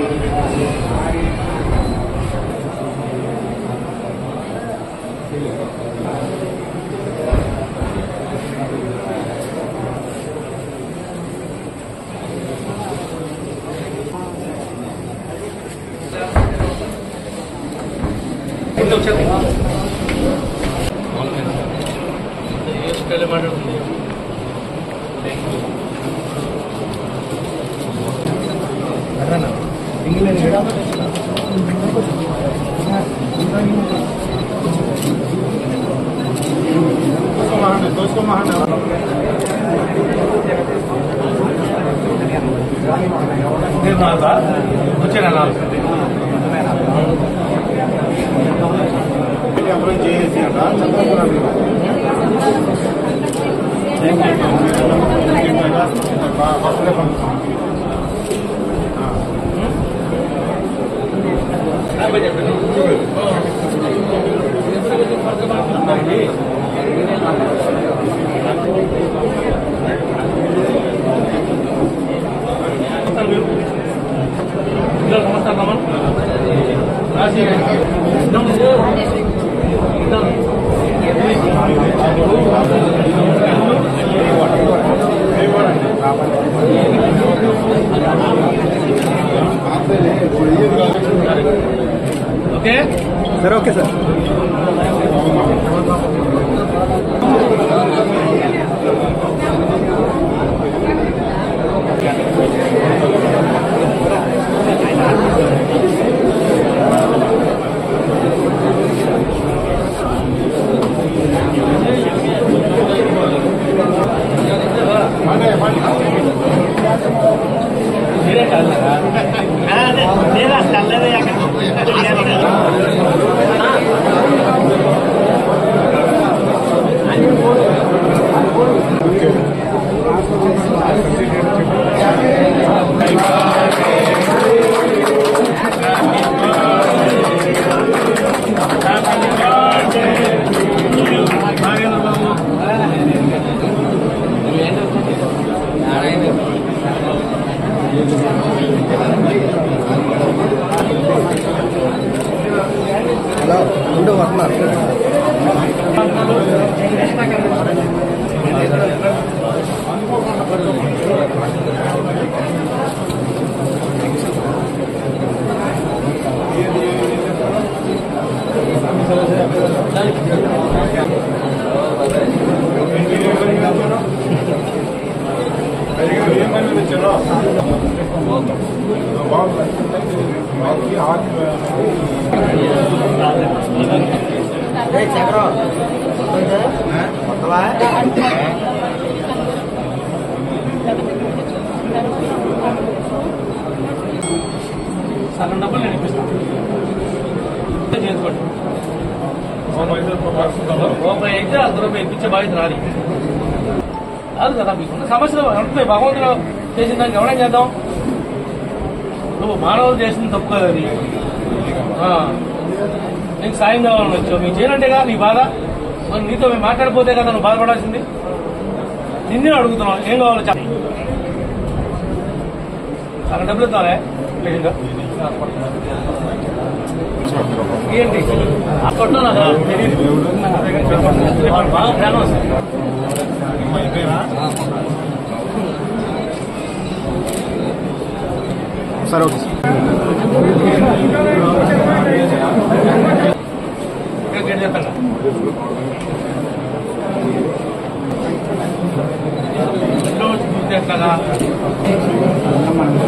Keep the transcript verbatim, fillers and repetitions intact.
Okay sir, okay sir. ఉండు వస్తున్నారు. సగం డబ్బులు నేను ఇప్పిస్తాను. చేసుకోండి. రూపాయి అయితే అర్ధ రూపాయి ఇప్పించే బాధ్యత రాదు కాదు కదా. మీకున్న సమస్యలు అంటే భగవంతుడు చేసిన దానికి ఎవరైనా చేద్దాం. నువ్వు మానవులు చేసిన తప్పు కదా అది. నీకు సాయం కావాలని వచ్చావు, మీకు చేయనంటేగా నీ బాధ. మరి నీతో మేము మాట్లాడిపోతే కదా నువ్వు బాధపడాల్సింది. నిన్నే అడుగుతున్నావు ఏం కావాలో చెప్పి. అక్కడ డబ్బులు ఇస్తానే ఏంటి కొట్టినా బాగా ఫేమస్. సరే ఓకే చెప్పండి. ఎట్లా